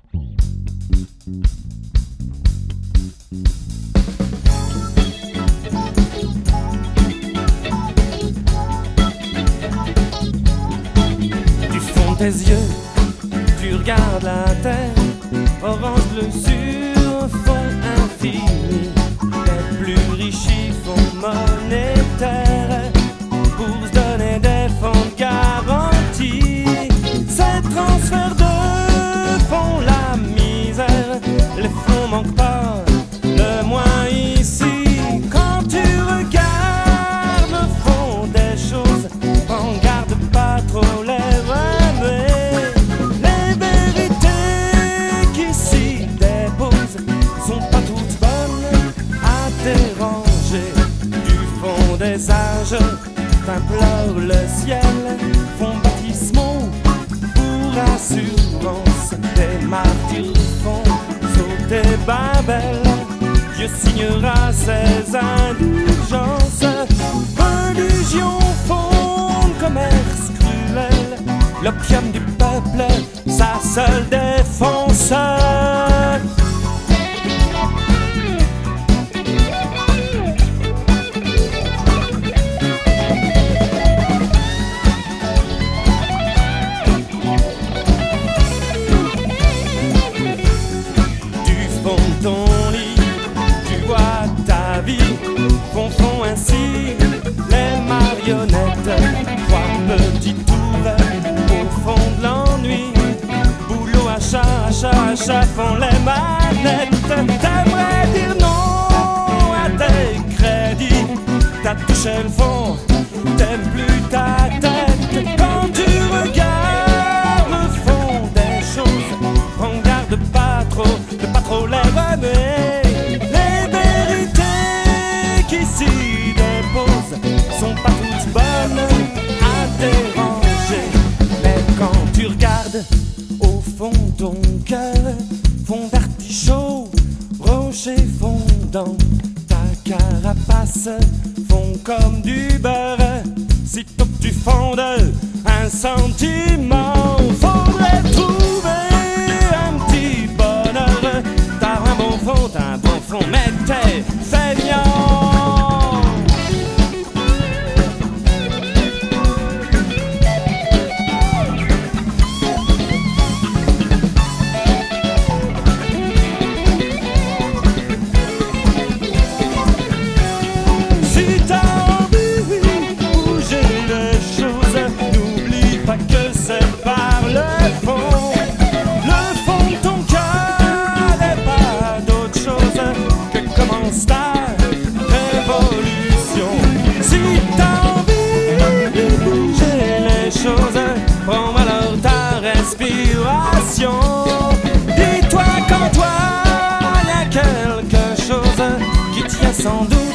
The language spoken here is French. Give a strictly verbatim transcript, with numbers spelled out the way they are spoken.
Du fond de tes yeux, tu regardes la terre, orange bleu sur un fond infini. Les plus riches y font monétaire pour se donner des fonds de garantie. Ces transferts de fonds, la misère, les fonds manquent pas, le moins ici. Quand tu regardes le fond des choses, on garde pas trop les remèdes. Les vérités qui s'y déposent sont pas toutes bonnes à déranger. Du fond des âges, t'implore le ciel, font baptismaux pour assurance. Des martyrs font sauter Babel, Dieu signera ses indulgences. Religion, fond, commerce cruel, l'opium du peuple, sa seule défense. Ton lit, tu vois ta vie, font font ainsi les marionnettes. Trois petits tours au fond de l'ennui, boulot, achat, achat, achat font les manettes. T'aimerais dire non à tes crédits, t'as touché le fond, t'aimes plus ta tête. Quand tu regardes le fond des choses, on garde pas trop, de pas trop les remuer. Les vérités qui s'y déposent sont pas toutes bonnes à déranger. Mais quand tu regardes au fond de ton cœur, fond d'artichaut, rocher fondant, ta carapace fond comme du beurre. Sitôt que tu fondes un sentiment, faudrait trouver un petit bonheur. T'as un bon fond, t'as un bon fond, mais t'es feignant. Si t'as envie de bouger les choses, n'oublie pas que c'est par le fond. Le fond de ton cœur n'est pas d'autre chose que commence ta révolution. Si t'as envie de bouger les choses, prends alors ta respiration. Dis-toi qu'en toi y a quelque chose qui tient sans doute